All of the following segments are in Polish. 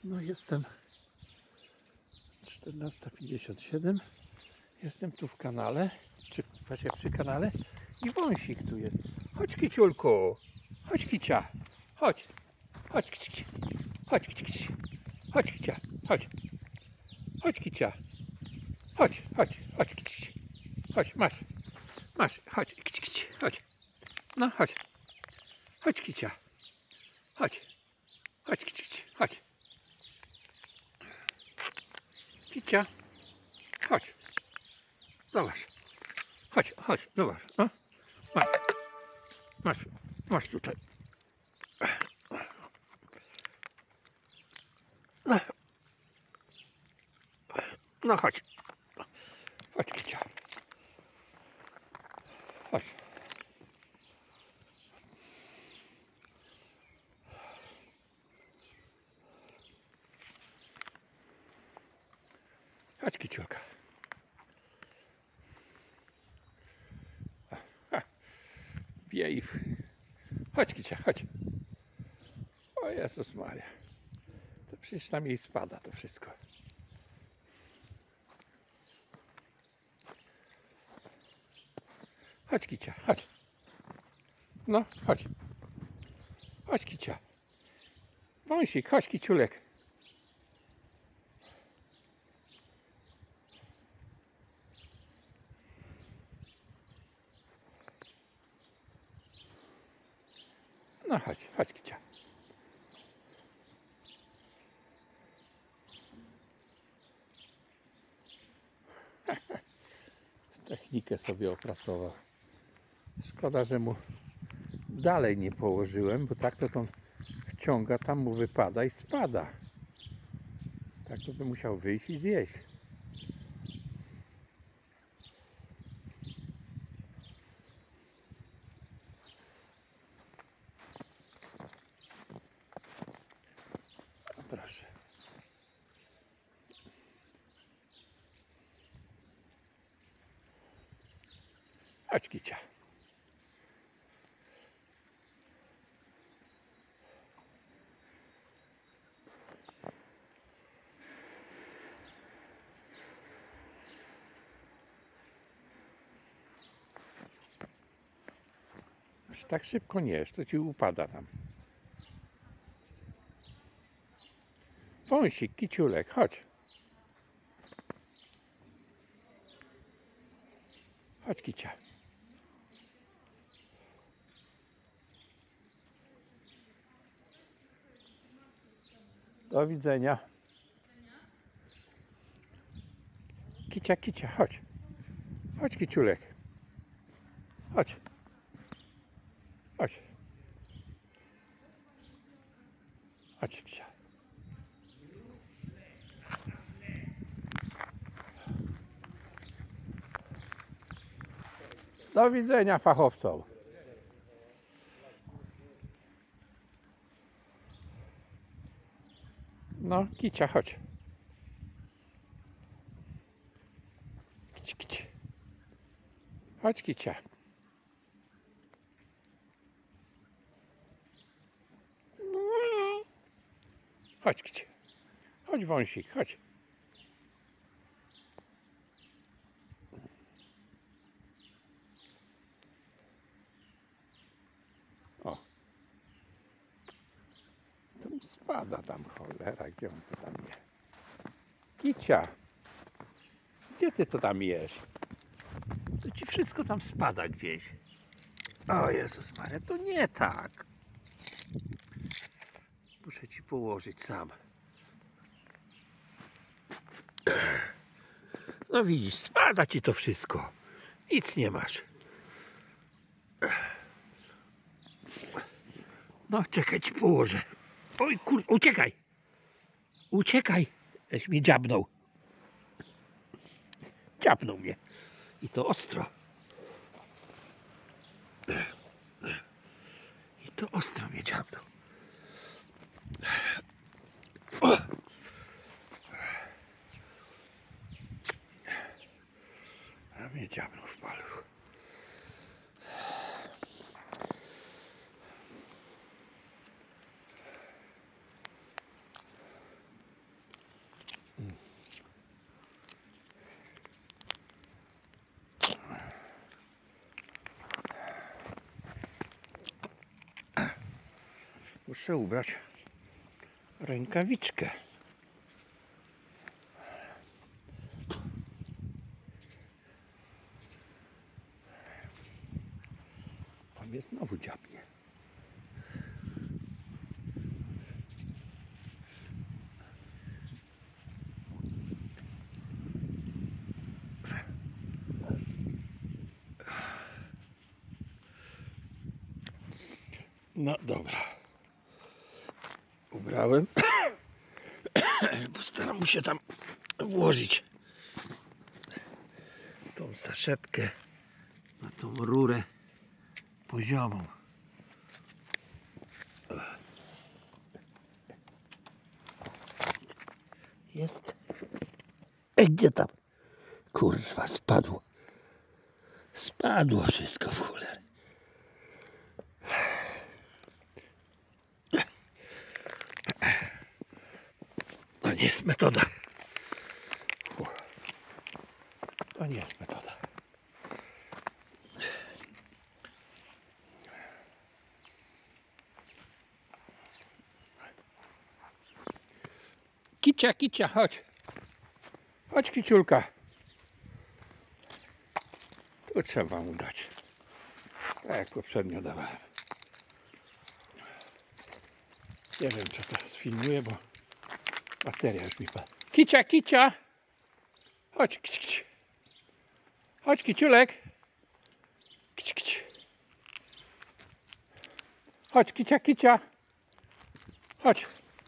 No jestem 14:57. Jestem tu w kanale, przy kanale i wąsik tu jest. Chodź kiciulku, chodź kicia, chodź, chodź kici, chodź kici, chodź kicia, chodź, chodź kicia, chodź, chodź, chodź kici, chodź, masz, chodź kici, chodź, no chodź, chodź kicia, chodź, chodź kici, chodź, kicia, chodź, zobacz, chodź, zobacz, no, masz tutaj. No chodź kicia, chodź. Chodź kiciulka. Wiej. Chodź kicia, chodź. O Jezus Maria. To przecież tam jej spada to wszystko. Chodź kicia, chodź. No, chodź. Chodź kicia. Wąsik, chodź kiciulek. No chodź kicia. Technikę sobie opracował. Szkoda, że mu dalej nie położyłem, bo tak to on wciąga, tam mu wypada i spada. Tak to by musiał wyjść i zjeść. Proszę. Chodź kicia. Tak szybko nie jesz, to ci upada tam. Wąsik, kiciulek, chodź. Chodź kicia. Do widzenia. Kicia, chodź. Chodź kiciulek. Chodź. Chodź. Chodź kicia. Do widzenia fachowcom. No, kicia, chodź. Kici. Chodź kicia. Chodź kicia. Chodź wąsik, chodź. O. To mi spada tam, cholera, gdzie on to tam je? Kicia. Gdzie ty to tam jesz? To ci wszystko tam spada gdzieś. O Jezus Maria, to nie tak. Muszę ci położyć sam. No widzisz, spada ci to wszystko. Nic nie masz. No czekaj, ci położę. Oj kurde, uciekaj. Uciekaj. Żeś mnie dziabnął. Dziabnął mnie. I to ostro. I to ostro mnie dziabnął. A mnie dziabnął w paluch. Muszę ubrać rękawiczkę. Pan mnie znowu dziabnie. No dobra. Ubrałem. Postaram mu się tam włożyć tą saszetkę na tą rurę poziomą. Jest. Gdzie tam? Kurwa, spadło. Spadło wszystko w cholerę. To nie jest metoda. To nie jest metoda. Kicia, kicia, chodź. Chodź, kiciulka. Tu trzeba mu dać. Tak jak poprzednio dawałem. Nie wiem, czy to sfilmuję, bo bateria już mi padła. Kicia, kicia. Chodź, kici, kici. Chodź, kiciulek. Kici, kici. Chodź, kicia, kicia. Chodź.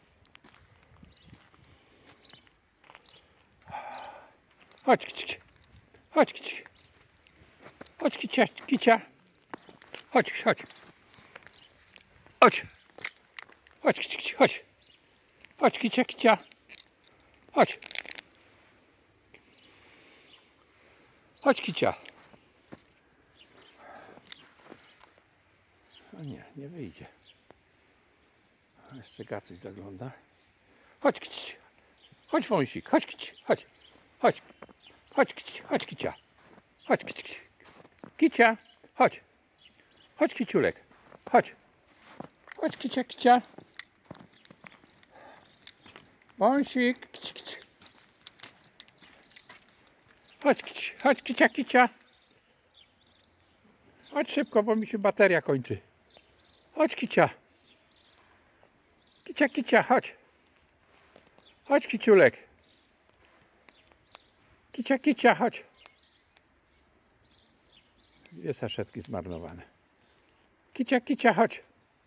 Chodź, kici. Chodź, kici. Chodź, kicia, kicia. Chodź, chodź. Chodź. Chodź, kici, kici, chodź. Chodź, kicia, kicia. Chodź. Chodź, kicia. O nie, nie wyjdzie. Jeszcze Gacuś zagląda. Chodź, kici. Chodź, wąsik. Chodź, kici. Chodź. Chodź. Chodź, kici. Chodź, kicia. Chodź, kici. Kicia. Chodź. Chodź, kiciulek. Chodź. Chodź, kicia, kicia. Wąsik. Kici, kici. Chodź, kici. Chodź, kicia, kicia. Chodź szybko, bo mi się bateria kończy. Chodź, kicia. Kicia, kicia, chodź. Chodź, kiciulek. Kicia, kicia, chodź. Dwie saszetki zmarnowane. Kicia, kicia, chodź.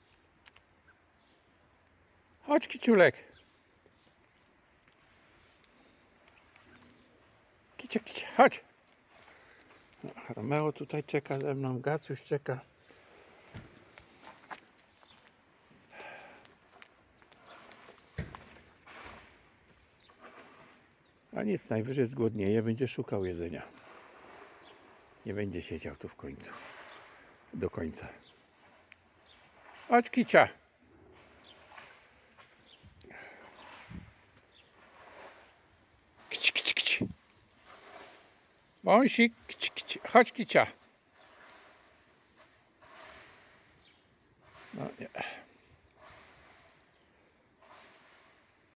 Chodź, kiciulek. Kicia, kicia, chodź. No, Romeo tutaj czeka ze mną, Gacuś czeka. A nic, najwyżej zgłodnieje, będzie szukał jedzenia. Nie będzie siedział tu w końcu. Do końca. Chodź, kicia. Kici, kici, kici. Wąsik, kici, kici. Chodź, kicia.